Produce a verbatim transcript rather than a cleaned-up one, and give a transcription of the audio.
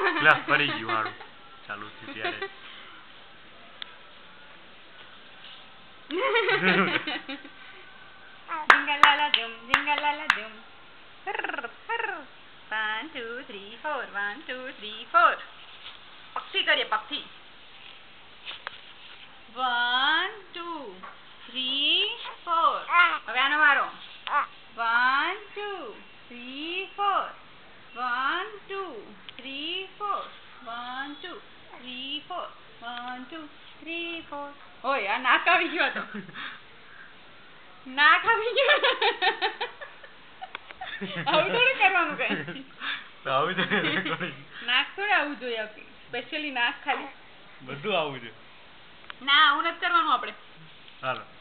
Glass પડી ગયું મારું ચાલુ થયું ત્યારે Jingalala dum, jingalala dum. Hurr, hurr. One, two, three, four. One, two, three, four. પક્ષી કરીએ પક્ષી. One, two, three, four. હવે આનો વારો. One, two, three, four. One, two, three, four. One, two, three, four. One, two, three, four. ઓય આ નાક આવી ગયો હતો. નાક આવી ગયો. આવું થોડું કરવાનું કઈ. આવું જોઈએ નાક થોડું આવું જોઈએ સ્પેશિયલી નાક ખાલી બધું આવું જોઈએ ના આવું નથી કરવાનું આપણે. હાલો